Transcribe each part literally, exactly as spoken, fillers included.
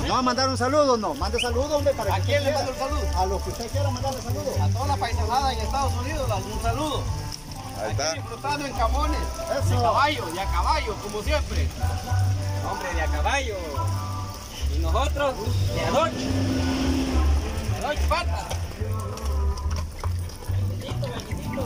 ¿No va a mandar un saludo o no? Mande saludo, hombre. Para ¿A quién le mando el saludo? A los que usted quiera mandarle saludo. A toda la paisanada en Estados Unidos, un saludo. Ahí está. Aquí disfrutando en Camones. Eso. De caballo, y a caballo, como siempre. Hombre, de a caballo. Y nosotros, de a dos. De a dos patas. Bendito, bendito.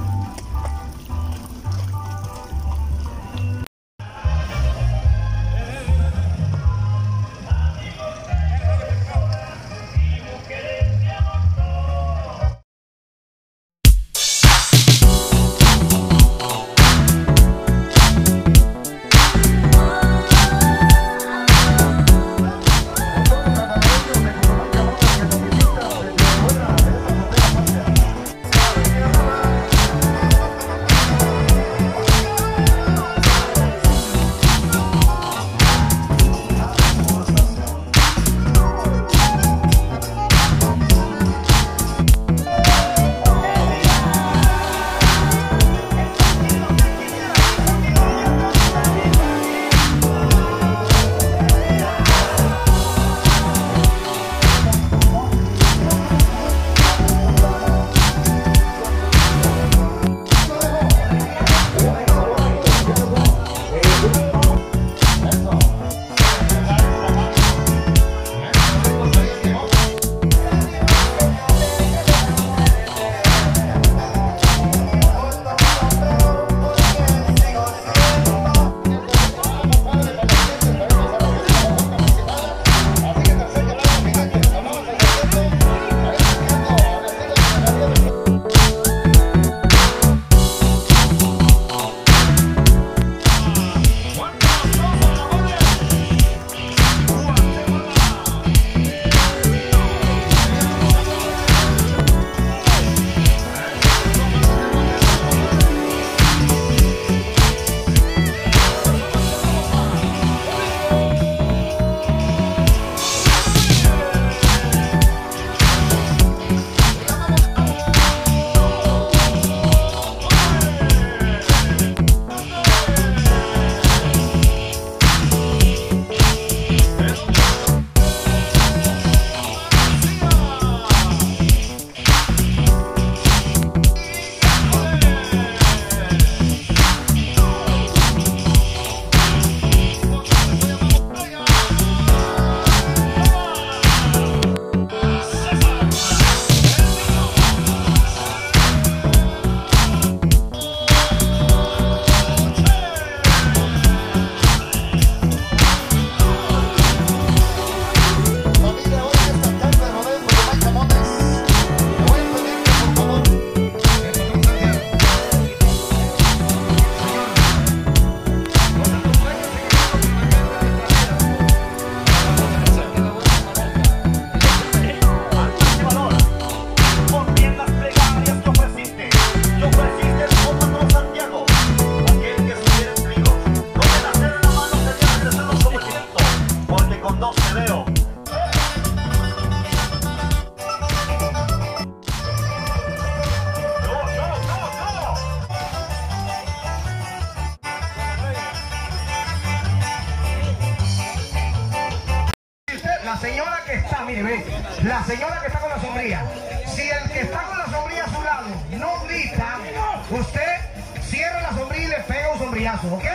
La señora que está, mire, ve, la señora que está con la sombrilla, si el que está con la sombrilla a su lado no grita, usted cierra la sombrilla y le pega un sombrillazo, ¿ok?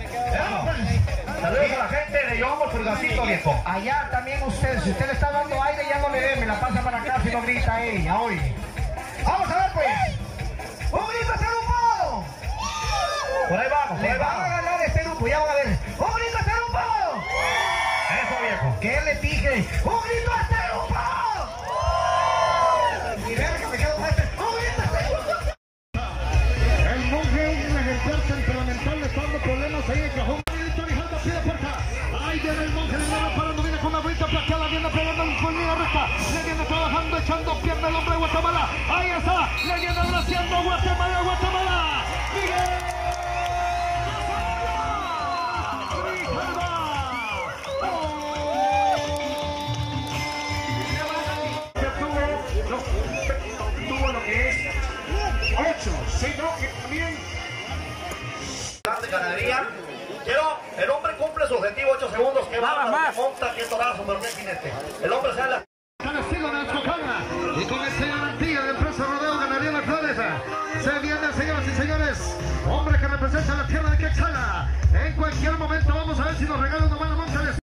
Saludos a la gente de Yomo Purgacito, viejo. Allá también usted, si usted le está dando aire, ya no le dé, me la pasa para acá si no grita ella, oye. Vamos a ver, pues. ¡Un grito a este grupo! Por ahí vamos, por ahí vamos. Le van a ganar este grupo, ya van a ver. ¡Un grito a este grupo! Eso, viejo. ¿Qué le dije? ¡Un grito a este grupo! Y ver que me quedo con este. ¡Un grito a este grupo! El monje es un ejemplar temperamental, le está dando problemas ahí en el cajón. Ahí viene el monje, le viene parando, viene con la vuelta plateada, viene pegando con línea recta, le viene trabajando, echando pierna el hombre de Guatemala. Ahí está, le viene abraciando Guatemala, Guatemala. Miguel. Tuvo lo que es ocho, sino que también de ganadería. Quiero, el hombre cumple su objetivo, ocho segundos, que va Nada más. monta, qué torazo, pero qué jinete. El hombre sale a... Al estilo de Chocana y con esta garantía de empresa Rodeo Ganadería Las Flores se vienen, señoras y señores, hombre que representa la tierra de Quetzala. En cualquier momento vamos a ver si nos regalan una buena monta de...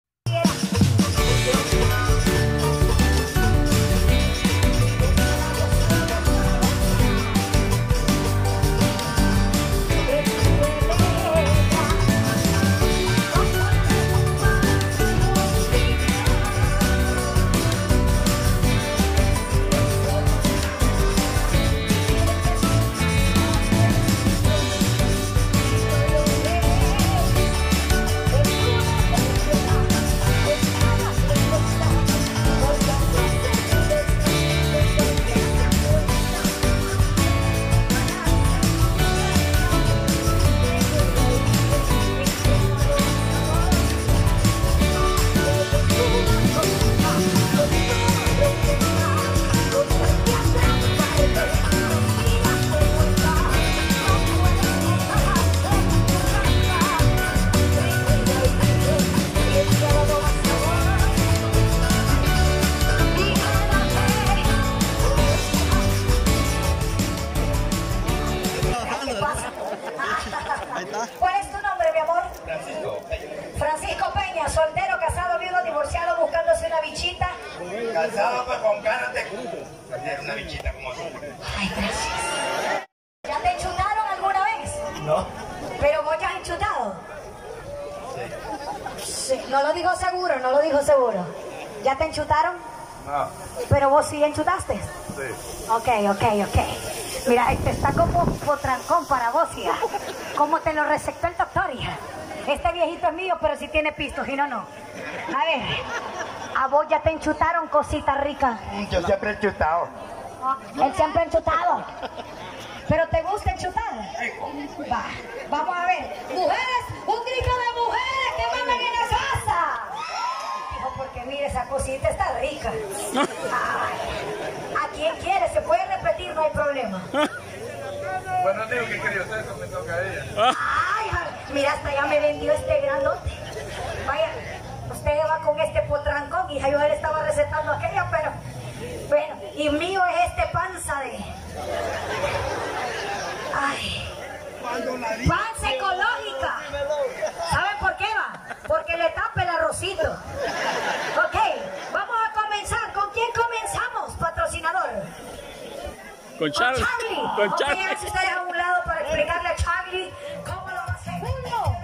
¿Cuál es tu nombre, mi amor? Francisco Peña. Francisco Peña, soltero, casado, viudo, divorciado, buscándose una bichita. Casado pues con ganas de tener una bichita como tú. Ay, gracias. ¿Ya te enchutaron alguna vez? No. ¿Pero vos ya has enchutado? Sí. Sí. No lo dijo seguro, no lo dijo seguro. ¿Ya te enchutaron? No. ¿Pero vos sí enchutaste? Sí. Ok, ok, ok. Mira, este está como potrancón para vos, hija. Como te lo recetó el doctor, hija. Este viejito es mío, pero si tiene pistos y no, no. A ver, ¿a vos ya te enchutaron cositas ricas? Yo siempre he chutado. Él siempre ha enchutado. ¿Pero te gusta enchutar? Va, vamos a ver. Mujeres, un grito de mujeres que mandan en la casa. Hijo, porque mire, esa cosita está rica. Ay, ¿a quién quiere? Se puede repetir, no hay problema. Bueno, digo que quería usted, eso me toca a ella. Ay, mira, hasta ya me vendió este grandote. Vaya, usted va con este potrancón, hija, yo le estaba recetando aquello, pero bueno, y mío es este panza de... Ay, panza ecológica. ¿Saben por qué va? Porque le tapa el arrocito. Ok, vamos a comenzar. ¿Con quién comenzamos, patrocinador? Con Charlie. Con Charlie. Con Ok, Charlie. a ver si ustedes a un lado para explicarle a Charlie cómo lo va a hacer. Uno,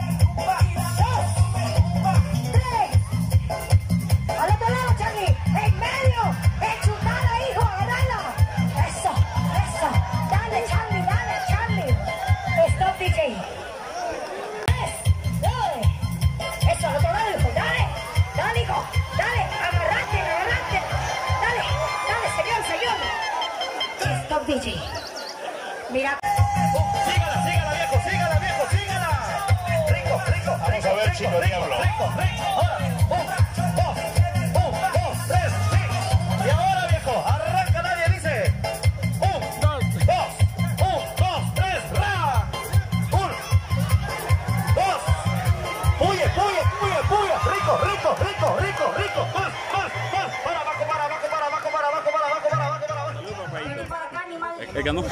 dos, tres. Al otro lado, Charlie. En medio. Enchutada, hijo. Agarrala. Eso, eso. Dale, Charlie, dale, Charlie. Stop, D J. Tres, dale. Eso, al otro lado, hijo. Dale. Dale, hijo. Dale. Agarrate, agarrate. Dale, dale, señor, señor. Stop, D J. Mira. Sígala, sígala, viejo, sígala, viejo, sígala. Rico, rico. Vamos a ver, chino diablo. Rico, rico. Ahora, un, dos, un, dos, tres, sí. Y ahora, viejo, arranca, nadie dice. Un, dos, un, dos, tres, ra. Un, dos. Puye, puye, puye, puye. Rico, rico, rico, rico, rico. Más, más, más. Para abajo, para abajo, para abajo, para abajo, para abajo, para abajo, para abajo. Vení para acá, animal. El ganó.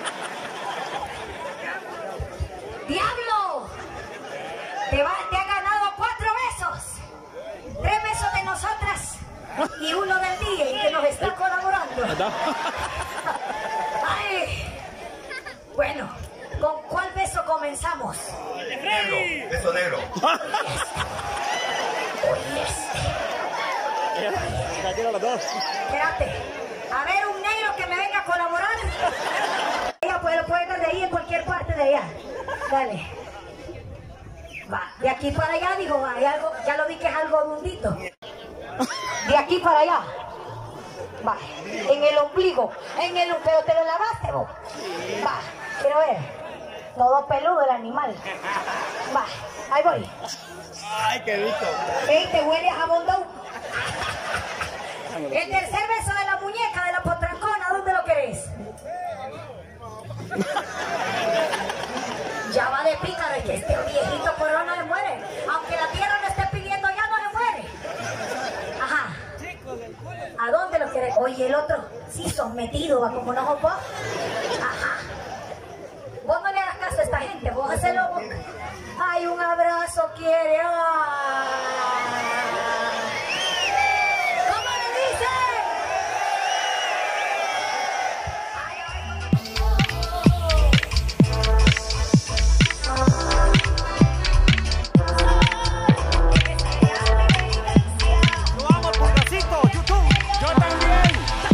¡Diablo! Te, va, te ha ganado cuatro besos. Tres besos de nosotras y uno del D J que nos está colaborando. Ay. Bueno, ¿con cuál beso comenzamos? Negro, beso negro. Oye, espérate. A ver, un negro que me venga a colaborar. Ella puede, puede estar de ahí en cualquier parte de allá. Dale. Va, de aquí para allá, digo, va, hay algo, ya lo vi que es algo dundito. De aquí para allá. Va, en el ombligo, en el pero te lo lavaste vos. Va, quiero ver. Todo peludo el animal. Va, ahí voy. Ay, qué rico. Ey, te huele a jabón Dove. El tercer beso de la muñeca de la potrancona, ¿dónde lo querés? Ya va de pícaro y que este viejito corona le muere. Aunque la tierra no esté pidiendo, ya no le muere. Oye, el otro, sí, sometido, va como no sos vos. Ajá. Vos no le hagas caso a esta gente, vos hacelo vos. Ay, un abrazo quiere. ¿Cómo le dicen? Lo amo, Pulgarcito, YouTube. Yo también.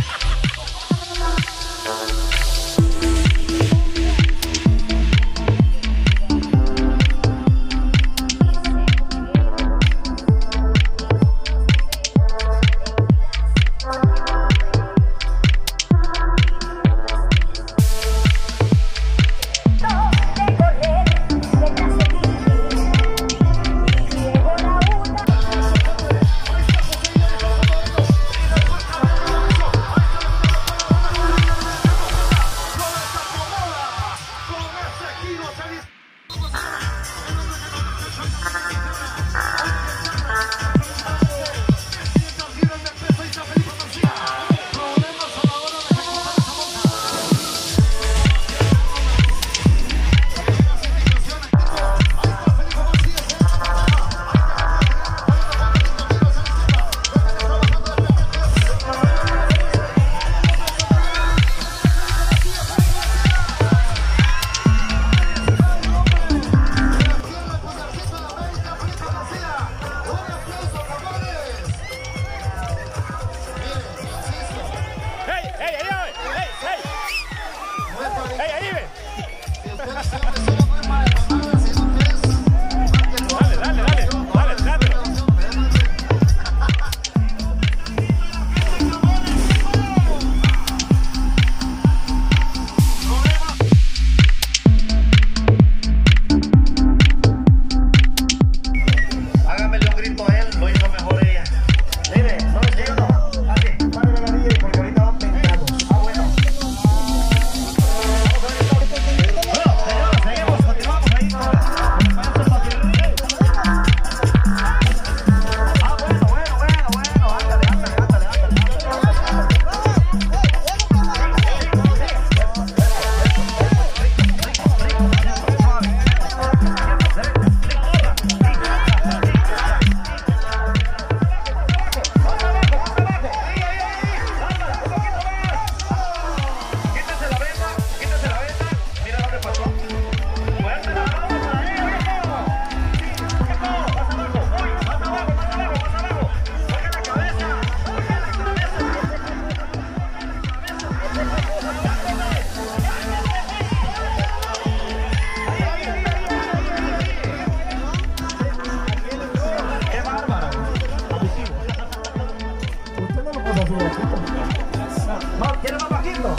¿Quiere más bajito?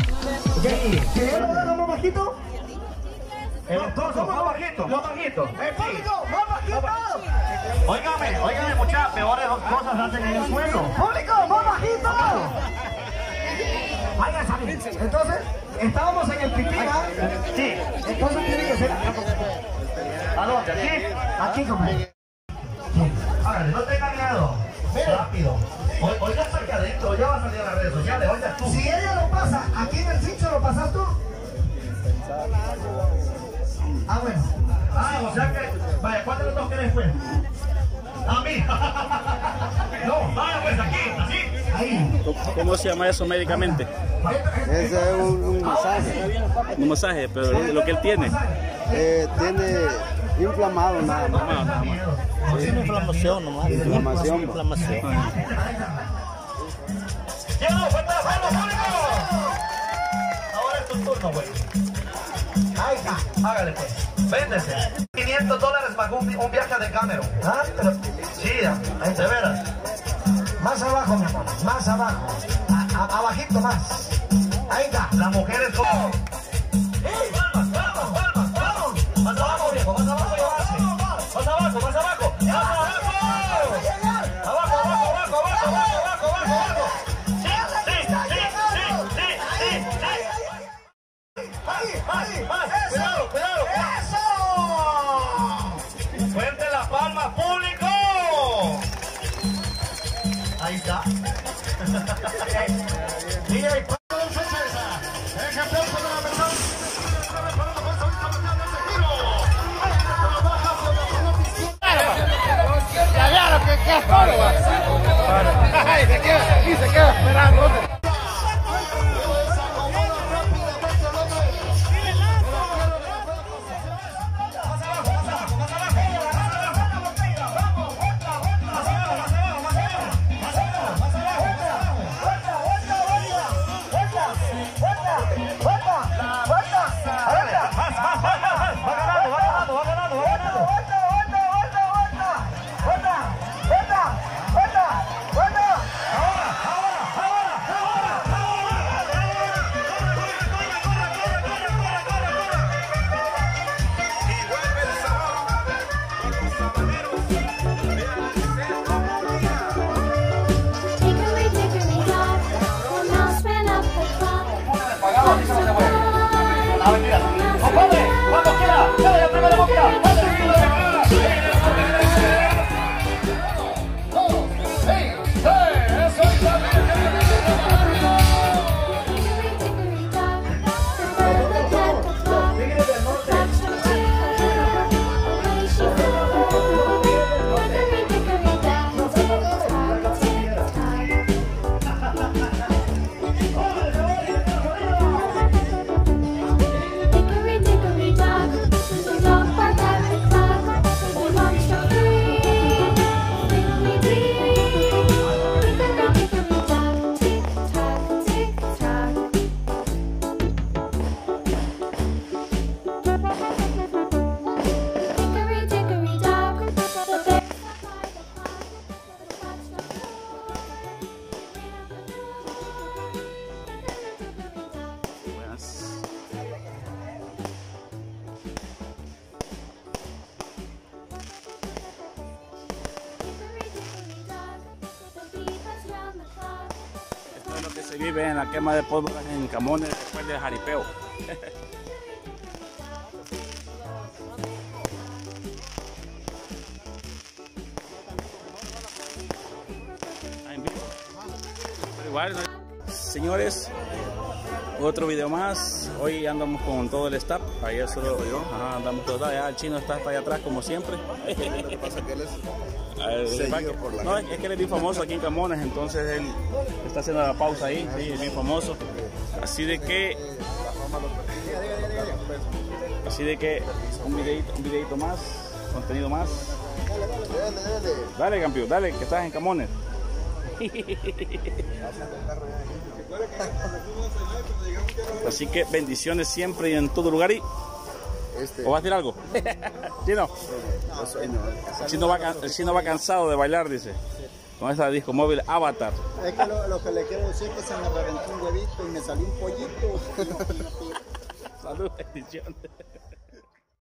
¿Quiere más bajito? El torso, más bajito, más bajito. ¡El público, más bajito! Óigame, óigame, muchachas, peores cosas hacen en el suelo. ¡Público, más bajito! Vaya a salir. Entonces, estábamos en el pipí, ¿ah? Sí. Entonces tiene que ser acá. ¿A dónde? ¿Aquí? Aquí, compadre. Hágale, no tenga miedo. Rápido. Oiga, está aquí adentro, ya va a salir a las redes sociales. Oiga tú. Si ella lo pasa, aquí en el sitio lo pasas tú. Ah, bueno. Ah, o sea que, vaya, ¿cuál de los dos querés, pues? A mí. No, vaya, pues aquí, así. Ahí. ¿Cómo se llama eso médicamente? Ese es un, un masaje. Un masaje, pero lo que él tiene. Eh, tiene inflamado nada más. No, nada más. Sí. Inflamación nomás. Inflamación. Inflamación. ¡Ya no, fuerte la mano, público! Ahora es tu turno, güey. Ahí está. Hágale, pues. Véndese. quinientos dólares más un, un viaje de Cameron. Ah, pero... Sí, de veras. Más abajo, mi amor. Más abajo. A, a, abajito más. Ahí está. Las mujeres son... ¡Ey! ¡Vamos, vamos, vamos, vamos! Más abajo, viejo. Más abajo y avance. Más abajo, más abajo. ¡Más abajo! Abajo, abajo, abajo, abajo, abajo, abajo, abajo, abajo. Sí, sí, sí, sí, sí, sí. Más, más, más. Cuidado, cuidado. ¡Eso! Fuerte la palma, público. Ahí está. Y el Pablo del Francesa, el campeón fundamental. Preparando pues ahorita mañana ese giro. Ahí trabaja hacia la pelota izquierda. Ya vieron que qué es todo, va. Ay, se queda, y se queda esperando. Compadre, cuando quiera, dale la primera boca. Esto es lo que se vive en la quema de pólvora en Camones después del jaripeo. Igual, ¿no? Señores, otro video más. Hoy andamos con todo el staff. Ayer solo yo. Ajá, andamos todos allá. El chino está hasta allá atrás como siempre. Lo que pasa es que él es Eh, seguido por la no, gente. es que él es bien famoso aquí en Camones, entonces él está haciendo la pausa ahí, sí, es bien famoso. Así de que, así de que un videito, un videito más, contenido más. Dale, dale. Dale, campeón, dale, que estás en Camones. Así que bendiciones siempre y en todo lugar. Y Este, ¿o vas a decir algo? Chino, yo soy, no, el chino va, can- el chino va cansado de bailar, dice, con esa disco móvil Avatar. Es que lo, lo que le quiero decir es que se me reventó un huevito y me salió un pollito. Salud, bendiciones.